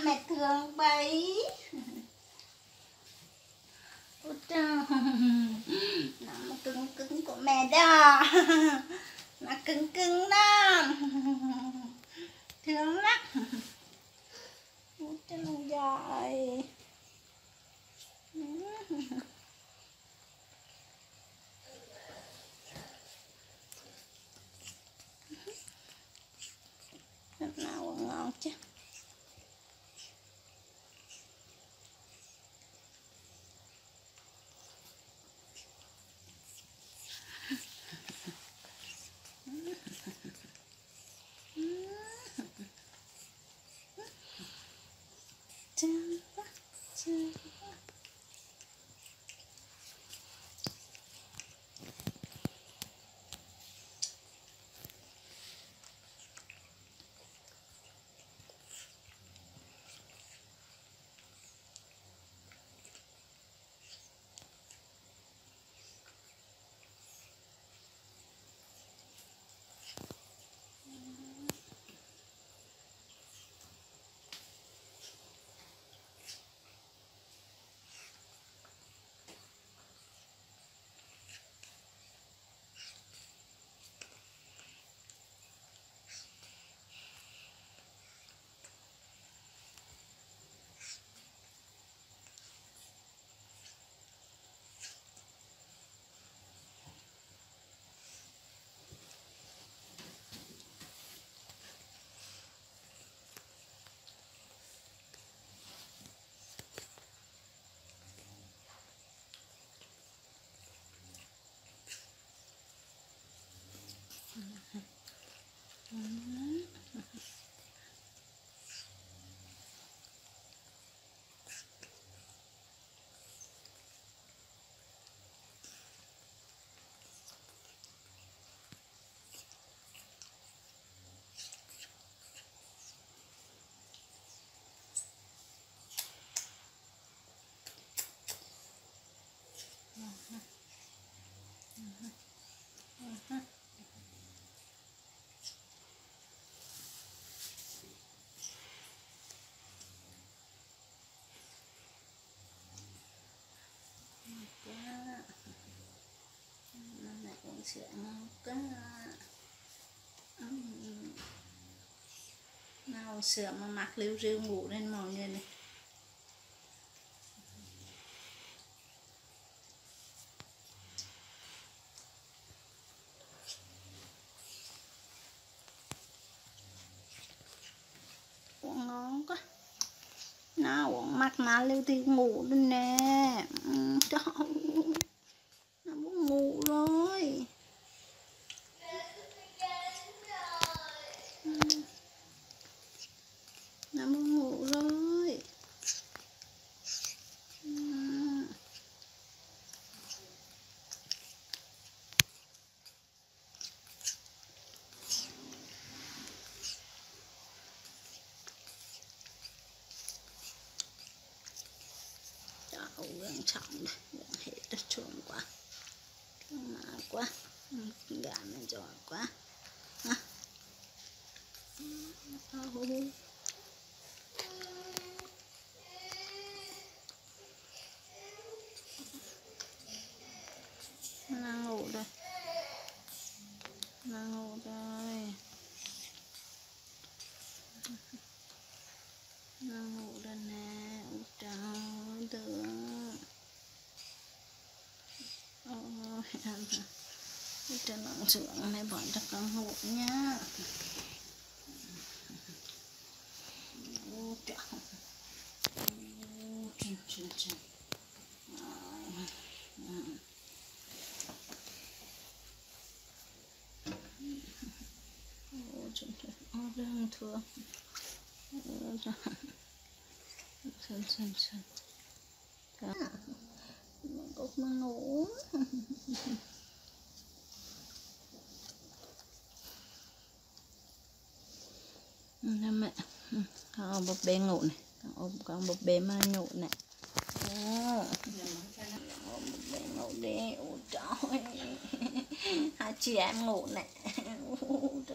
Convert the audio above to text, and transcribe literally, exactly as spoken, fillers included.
mẹ thương bấy. Út nó cứng cứng của mẹ đó. Nó cứng cứng đó. Thương lắm. Út nó giỏi. Lúc nào cũng ngon chứ. Chân quá, chân quá. Sữa ngon quá. Nào sữa mà mặc liu riu ngủ lên mọi người này. Uống ngon quá. Nào uống mặc má liu thì ngủ lên nè. Trời ơi. Nó muốn ngủ rồi. Nó muốn ngủ rồi. Trời ơi, trọng đây. Gần hết đất chuồng quá. Chuồng má quá. Gà mình giỏi quá. Hả? Ôi. Nó ngủ đây. Nó ngủ đây. Nó ngủ đây nè. Ôi trời thương. Ôi em hả. Ôi trời nặng sướng này bọn cho con ngủ nhá. Ôi trời. Ôi trời trời trời. Ôi trời trời. Ôi đơn thương. Ôi trời. Sơn sơn sơn. Mình cục nó ngủ. Nè mẹ. Con ôm búp bê ngủ này. Con ôm con búp bê mà ngủ này. Ôm búp bê ngủ đi. Ôi trời. Hai chị em ngủ này. Ôi